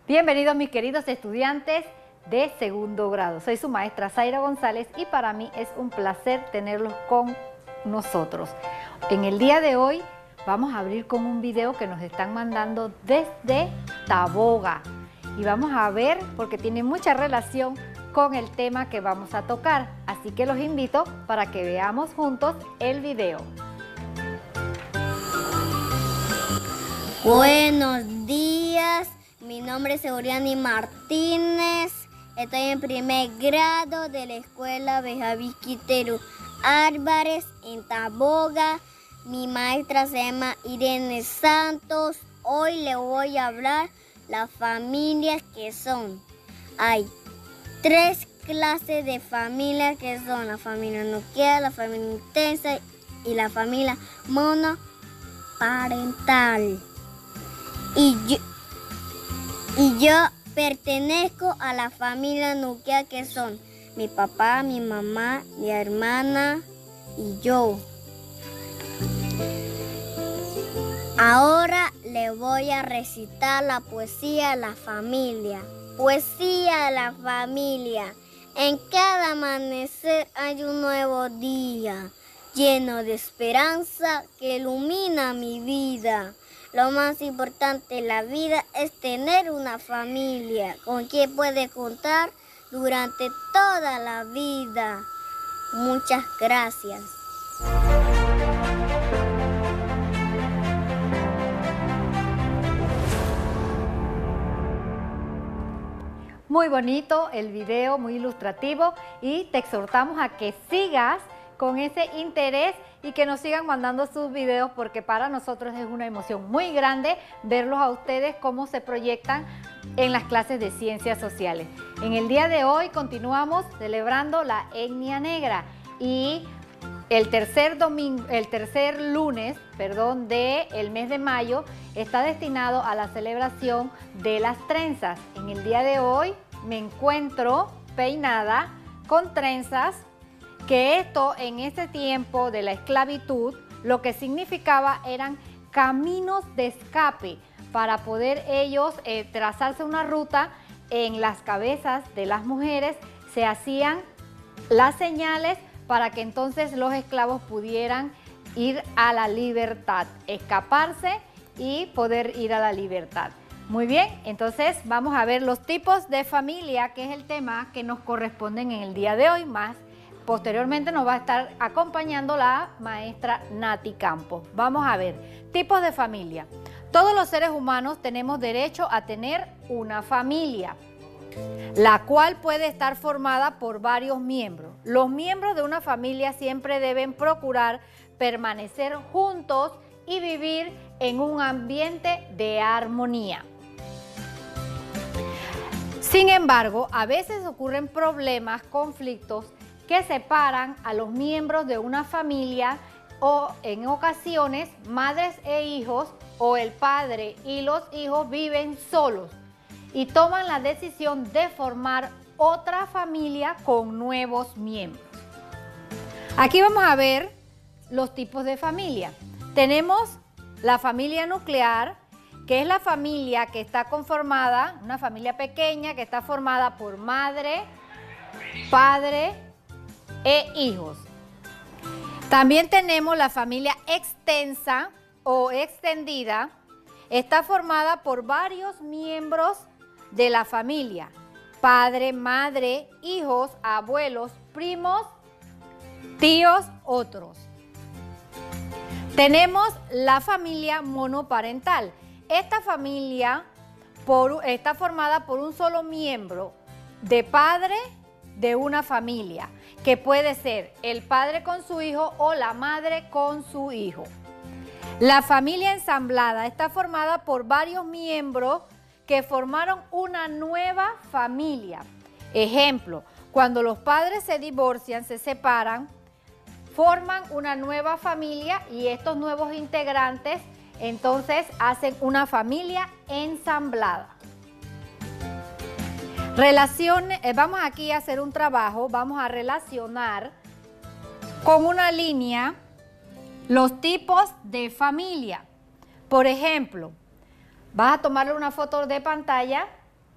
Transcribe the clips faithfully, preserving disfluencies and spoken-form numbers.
Bienvenidos mis queridos estudiantes de segundo grado. Soy su maestra Zaira González y para mí es un placer tenerlos con nosotros. En el día de hoy vamos a abrir con un video que nos están mandando desde Taboga. Y vamos a ver porque tiene mucha relación con el tema que vamos a tocar. Así que los invito para que veamos juntos el video. Buenos días, mi nombre es Euriani Martínez, estoy en primer grado de la escuela Benjamín Quintero Álvarez en Taboga. Mi maestra se llama Irene Santos. Hoy le voy a hablar las familias que son. Hay tres clases de familias que son la familia nuclear, la familia intensa y la familia monoparental. Y yo, y yo pertenezco a la familia nuclear que son mi papá, mi mamá, mi hermana y yo. Ahora le voy a recitar la poesía a la familia. Poesía a la familia. En cada amanecer hay un nuevo día, lleno de esperanza que ilumina mi vida. Lo más importante en la vida es tener una familia con quien puede contar durante toda la vida. Muchas gracias. Muy bonito el video, muy ilustrativo y te exhortamos a que sigas con ese interés y que nos sigan mandando sus videos porque para nosotros es una emoción muy grande verlos a ustedes cómo se proyectan en las clases de ciencias sociales. En el día de hoy continuamos celebrando la etnia negra y el tercer domingo, el tercer lunes, perdón, del mes de mayo está destinado a la celebración de las trenzas. En el día de hoy me encuentro peinada con trenzas, que esto en ese tiempo de la esclavitud lo que significaba eran caminos de escape para poder ellos eh, trazarse una ruta. En las cabezas de las mujeres se hacían las señales para que entonces los esclavos pudieran ir a la libertad, escaparse y poder ir a la libertad. Muy bien, entonces vamos a ver los tipos de familia, que es el tema que nos corresponden en el día de hoy. Más posteriormente nos va a estar acompañando la maestra Nati Campos. Vamos a ver, tipos de familia. Todos los seres humanos tenemos derecho a tener una familia, la cual puede estar formada por varios miembros. Los miembros de una familia siempre deben procurar permanecer juntos y vivir en un ambiente de armonía. Sin embargo, a veces ocurren problemas, conflictos que separan a los miembros de una familia o en ocasiones madres e hijos o el padre y los hijos viven solos y toman la decisión de formar otra familia con nuevos miembros. Aquí vamos a ver los tipos de familia. Tenemos la familia nuclear, que es la familia que está conformada, una familia pequeña que está formada por madre, padre e hijos. También tenemos la familia extensa o extendida. Está formada por varios miembros de la familia: padre, madre, hijos, abuelos, primos, tíos, otros. Tenemos la familia monoparental. Esta familia por, está formada por un solo miembro de padre de una familia, que puede ser el padre con su hijo o la madre con su hijo. La familia ensamblada está formada por varios miembros que formaron una nueva familia. Ejemplo, cuando los padres se divorcian, se separan, forman una nueva familia y estos nuevos integrantes entonces hacen una familia ensamblada. Relación, eh, vamos aquí a hacer un trabajo, vamos a relacionar con una línea los tipos de familia. Por ejemplo, vas a tomarle una foto de pantalla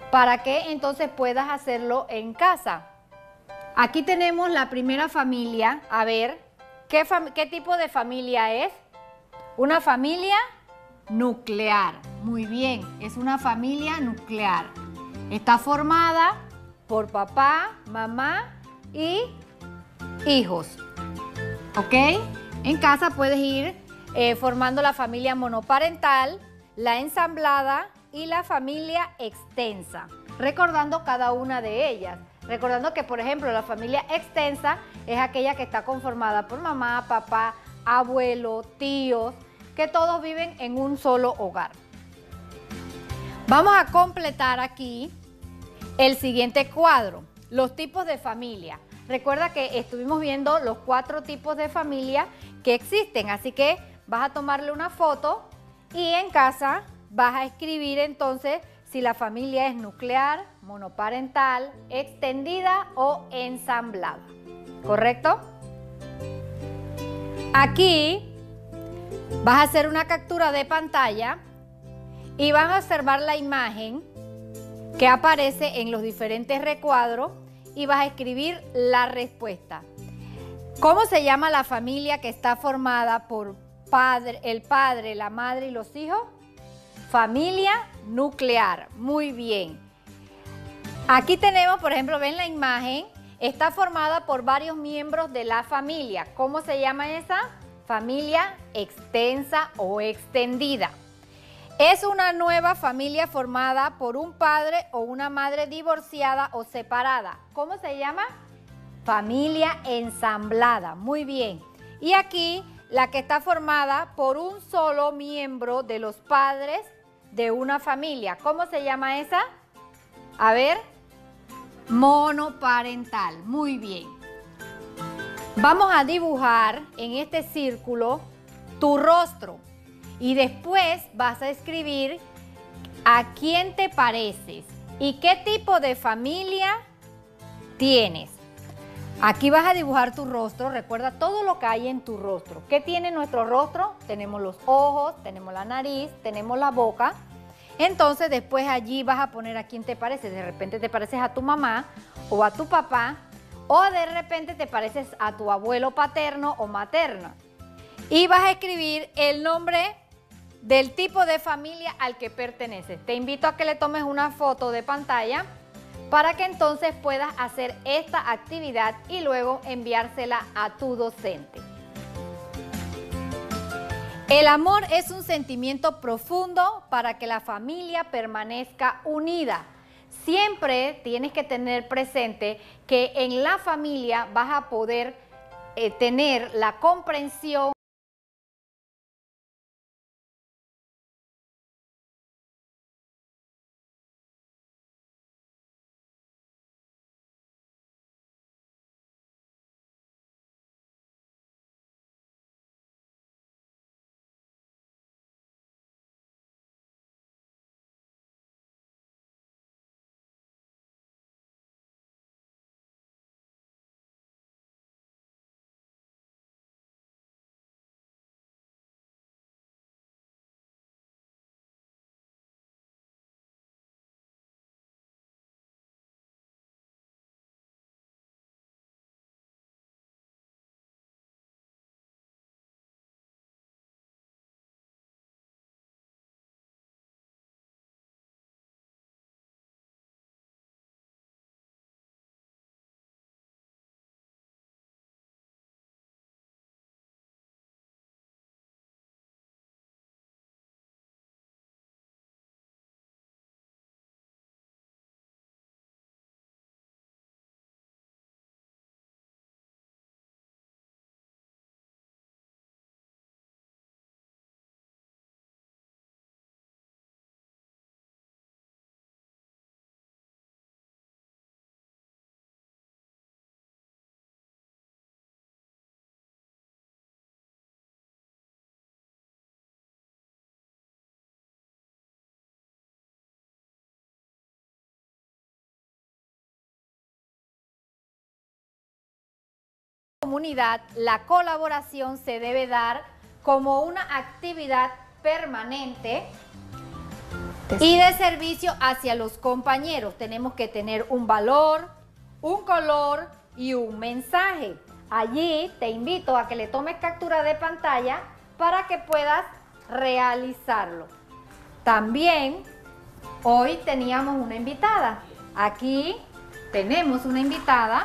para que entonces puedas hacerlo en casa. Aquí tenemos la primera familia. A ver, ¿qué, fam- qué tipo de familia es? Una familia nuclear. Muy bien, es una familia nuclear. Está formada por papá, mamá y hijos. ¿Ok? En casa puedes ir eh, formando la familia monoparental, la ensamblada y la familia extensa, recordando cada una de ellas. Recordando que, por ejemplo, la familia extensa es aquella que está conformada por mamá, papá, abuelo, tíos, que todos viven en un solo hogar. Vamos a completar aquí el siguiente cuadro, los tipos de familia. Recuerda que estuvimos viendo los cuatro tipos de familia que existen, así que vas a tomarle una foto y en casa vas a escribir entonces si la familia es nuclear, monoparental, extendida o ensamblada. ¿Correcto? Aquí vas a hacer una captura de pantalla y vas a observar la imagen que aparece en los diferentes recuadros y vas a escribir la respuesta. ¿Cómo se llama la familia que está formada por padre, el padre, la madre y los hijos? Familia nuclear. Muy bien. Aquí tenemos, por ejemplo, ven la imagen, está formada por varios miembros de la familia. ¿Cómo se llama esa? Familia extensa o extendida. Es una nueva familia formada por un padre o una madre divorciada o separada. ¿Cómo se llama? Familia ensamblada. Muy bien. Y aquí la que está formada por un solo miembro de los padres de una familia. ¿Cómo se llama esa? A ver. Monoparental. Muy bien. Vamos a dibujar en este círculo tu rostro. Y después vas a escribir a quién te pareces y qué tipo de familia tienes. Aquí vas a dibujar tu rostro. Recuerda todo lo que hay en tu rostro. ¿Qué tiene nuestro rostro? Tenemos los ojos, tenemos la nariz, tenemos la boca. Entonces después allí vas a poner a quién te pareces. De repente te pareces a tu mamá o a tu papá, o de repente te pareces a tu abuelo paterno o materno. Y vas a escribir el nombre del tipo de familia al que perteneces. Te invito a que le tomes una foto de pantalla para que entonces puedas hacer esta actividad y luego enviársela a tu docente. El amor es un sentimiento profundo para que la familia permanezca unida. Siempre tienes que tener presente que en la familia vas a poder eh, tener la comprensión comunidad, la colaboración se debe dar como una actividad permanente Y de servicio hacia los compañeros. Tenemos que tener un valor, un color y un mensaje. Allí te invito a que le tomes captura de pantalla para que puedas realizarlo. También hoy teníamos una invitada. Aquí tenemos una invitada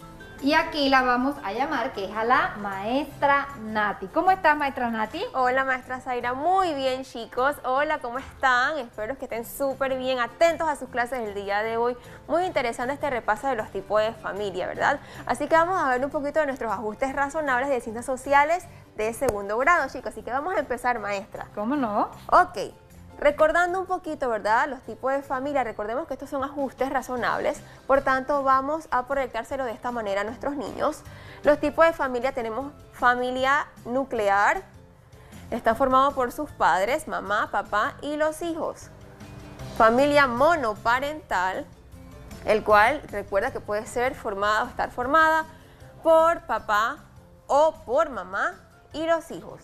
y aquí la vamos a llamar, que es a la maestra Nati. ¿Cómo estás, maestra Nati? Hola, maestra Zaira. Muy bien, chicos. Hola, ¿cómo están? Espero que estén súper bien, atentos a sus clases del día de hoy. Muy interesante este repaso de los tipos de familia, ¿verdad? Así que vamos a ver un poquito de nuestros ajustes razonables de ciencias sociales de segundo grado, chicos. Así que vamos a empezar, maestra. ¿Cómo no? Ok. Recordando un poquito, ¿verdad?, los tipos de familia, recordemos que estos son ajustes razonables, por tanto vamos a proyectárselo de esta manera a nuestros niños. Los tipos de familia tenemos familia nuclear, está formado por sus padres, mamá, papá y los hijos. Familia monoparental, el cual recuerda que puede ser formada o estar formada por papá o por mamá y los hijos.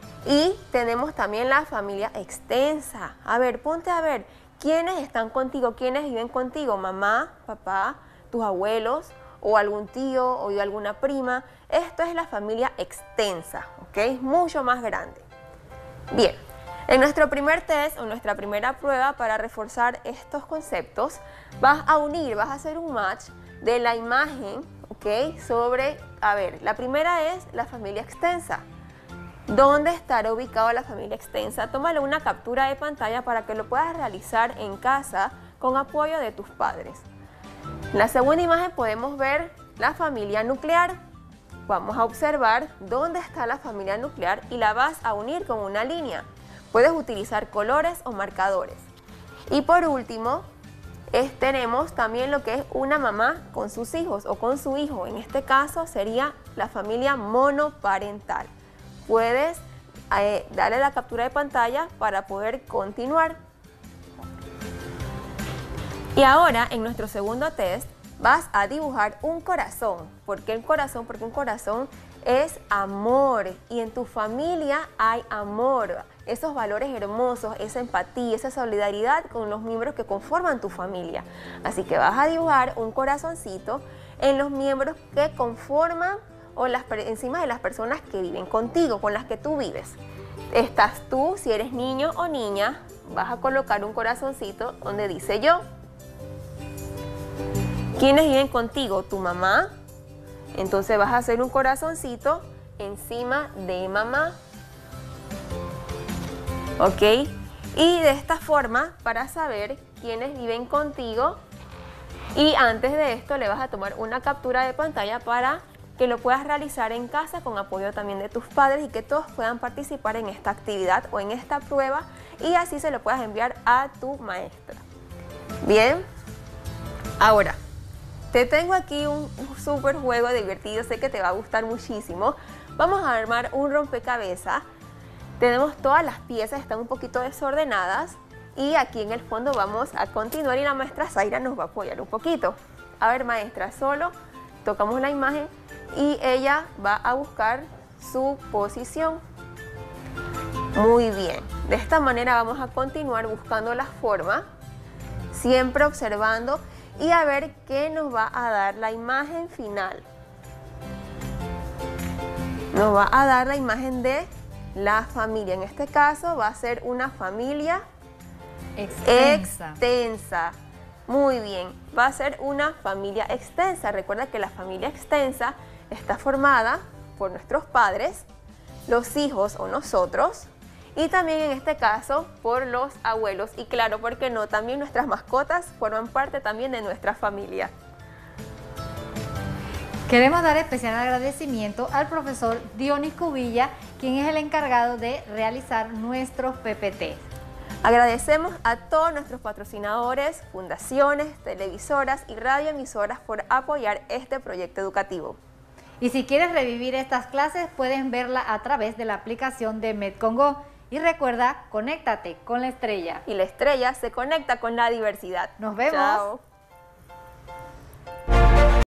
Y tenemos también la familia extensa. A ver, ponte a ver, ¿quiénes están contigo? ¿Quiénes viven contigo? Mamá, papá, tus abuelos, o algún tío, o alguna prima. Esto es la familia extensa, ¿ok? Mucho más grande. Bien, en nuestro primer test, o nuestra primera prueba para reforzar estos conceptos, vas a unir, vas a hacer un match de la imagen, ¿ok? Sobre, a ver, la primera es la familia extensa. ¿Dónde estará ubicada la familia extensa? Tómale una captura de pantalla para que lo puedas realizar en casa con apoyo de tus padres. En la segunda imagen podemos ver la familia nuclear. Vamos a observar dónde está la familia nuclear y la vas a unir con una línea. Puedes utilizar colores o marcadores. Y por último, es, tenemos también lo que es una mamá con sus hijos o con su hijo. En este caso sería la familia monoparental. Puedes eh, darle la captura de pantalla para poder continuar. Y ahora, en nuestro segundo test, vas a dibujar un corazón. ¿Por qué el corazón? Porque un corazón es amor y en tu familia hay amor. Esos valores hermosos, esa empatía, esa solidaridad con los miembros que conforman tu familia. Así que vas a dibujar un corazoncito en los miembros que conforman o las, encima de las personas que viven contigo, con las que tú vives. Estás tú, si eres niño o niña, vas a colocar un corazoncito donde dice yo. ¿Quiénes viven contigo? Tu mamá. Entonces vas a hacer un corazoncito encima de mamá. ¿Ok? Y de esta forma, para saber quiénes viven contigo, y antes de esto le vas a tomar una captura de pantalla para que lo puedas realizar en casa con apoyo también de tus padres y que todos puedan participar en esta actividad o en esta prueba y así se lo puedas enviar a tu maestra. Bien, ahora te tengo aquí un, un súper juego divertido, sé que te va a gustar muchísimo. Vamos a armar un rompecabezas. Tenemos todas las piezas, están un poquito desordenadas y aquí en el fondo vamos a continuar y la maestra Zaira nos va a apoyar un poquito. A ver, maestra, solo tocamos la imagen y ella va a buscar su posición. Muy bien, de esta manera vamos a continuar buscando la forma, siempre observando y a ver qué nos va a dar la imagen final. Nos va a dar la imagen de la familia, en este caso va a ser una familia extensa. extensa. Muy bien, va a ser una familia extensa. Recuerda que la familia extensa está formada por nuestros padres, los hijos o nosotros y también en este caso por los abuelos y claro, ¿por qué no? También nuestras mascotas forman parte también de nuestra familia. Queremos dar especial agradecimiento al profesor Dionis Cubilla, quien es el encargado de realizar nuestros P P T. Agradecemos a todos nuestros patrocinadores, fundaciones, televisoras y radioemisoras por apoyar este proyecto educativo. Y si quieres revivir estas clases, pueden verla a través de la aplicación de MedCongo. Y recuerda, conéctate con la estrella. Y la estrella se conecta con la diversidad. Nos vemos. Chao.